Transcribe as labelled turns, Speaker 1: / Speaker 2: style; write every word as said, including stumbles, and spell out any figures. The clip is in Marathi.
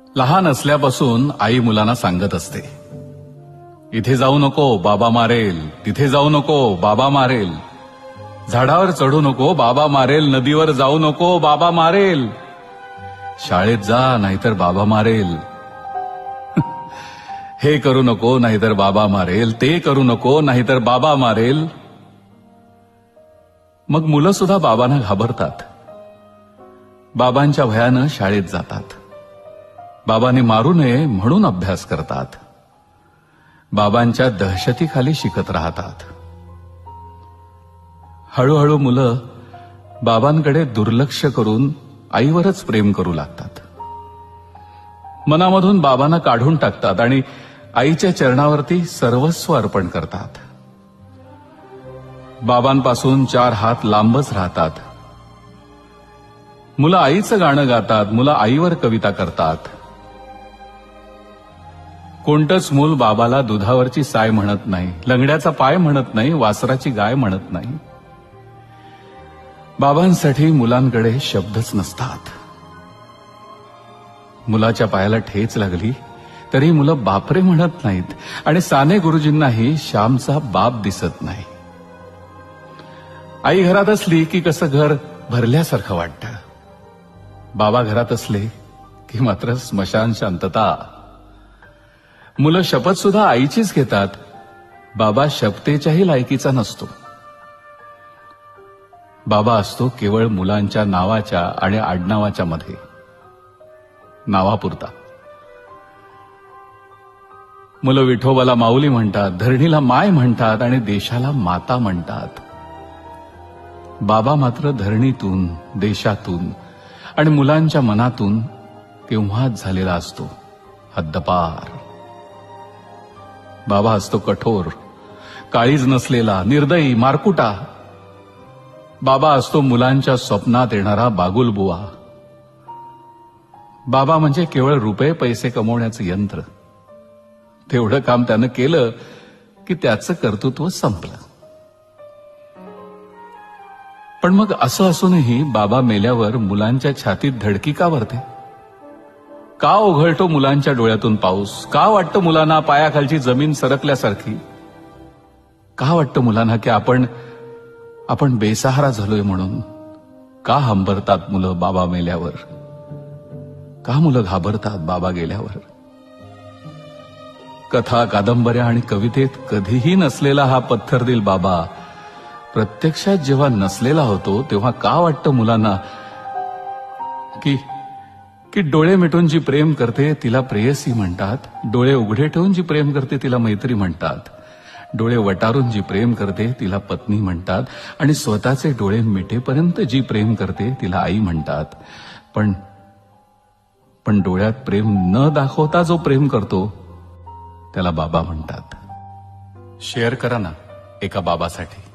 Speaker 1: लहान असल्यापासून आई मुलांना सांगत असते, इथे जाऊ नको बाबा मारेल, तिथे जाऊ नको बाबा मारेल, झाडावर चढू नको बाबा मारेल, नदीवर जाऊ नको बाबा मारेल, शाळेत जा नाहीतर बाबा मारेल, हे करू नको नाहीतर बाबा मारेल, ते करू नको नाहीतर बाबा मारेल. मग मुलं सुद्धा बाबांना घाबरतात. बाबांच्या भयानं शाळेत जातात. बाबांनी मारू नये म्हणून अभ्यास करतात. बाबांच्या दहशतीखाली शिकत राहतात. हळूहळू मुलं बाबांकडे दुर्लक्ष करून आईवरच प्रेम करू लागतात. मनामधून बाबांना काढून टाकतात आणि आईच्या चरणावरती सर्वस्व अर्पण करतात. बाबांपासून चार हात लांबच राहतात. मुलं आईचं गाणं गातात. मुलं आईवर कविता करतात. कोणतंच मूल बाबाला दुधावरची साय म्हणत नाही, लंगड्याचा पाय म्हणत नाही, वासराची गाय म्हणत नाही. बाबांसाठी मुलांकडे शब्दच नसतात. मुलाच्या पायाला ठेच लागली तरी मुलं बापरे म्हणत नाहीत आणि साने गुरुजींनाही श्यामचा बाप दिसत नाही. आई घरात असली की कसं घर भरल्यासारखं वाटतं. बाबा घरात असले की मात्र स्मशान शांतता. मुलं शपथ सुद्धा आईचीच घेतात. बाबा शपथेच्याही लायकीचा नसतो. बाबा असतो केवळ मुलांच्या नावाच्या आणि आडनावाच्या मध्ये, नावापुरता. मुलं विठोबाला माऊली म्हणतात, धरणीला माय म्हणतात आणि देशाला माता म्हणतात. बाबा मात्र धरणीतून, देशातून आणि मुलांच्या मनातून केव्हाच झालेला असतो, हद्दपार. बाबा असतो कठोर, काळीज नसलेला, निर्दयी, मारकुटा. बाबा असतो मुलांच्या स्वप्नात येणारा बागुलबुवा. बाबा म्हणजे केवळ रुपये पैसे कमवण्याचं यंत्र. तेवढं काम त्यानं केलं की त्याचं कर्तृत्व संपलं. पण मग असं असूनही बाबा मेल्यावर मुलांच्या छातीत धडकी का भरते? का ओघळतो मुलांच्या डोळ्यातून पाऊस? का वाटतं मुलांना पायाखालची जमीन सरकल्यासारखी? का वाटतं मुलांना की आपण आपण बेसहारा झालोय म्हणून? का हंबरतात मुलं बाबा मेल्यावर? का मुलं घाबरतात बाबा गेल्यावर? कथा, कादंबऱ्या आणि कवितेत कधीही नसलेला हा पत्थरदिल बाबा प्रत्यक्षात जेव्हा नसलेला होतो तेव्हा का वाटतं मुलांना की की डोळे मिटून जी प्रेम करते तिला प्रेयसी म्हणतात, डोळे उघडे ठेवून जी प्रेम करते तिला मैत्री म्हणतात, डोळे वटारून जी प्रेम करते तिला पत्नी म्हणतात आणि स्वतःचे डोळे मिटेपर्यंत जी प्रेम करते तिला आई म्हणतात. पण पण डोळ्यात प्रेम न दाखवता जो प्रेम करतो त्याला बाबा म्हणतात. शेअर करा ना एका बाबासाठी.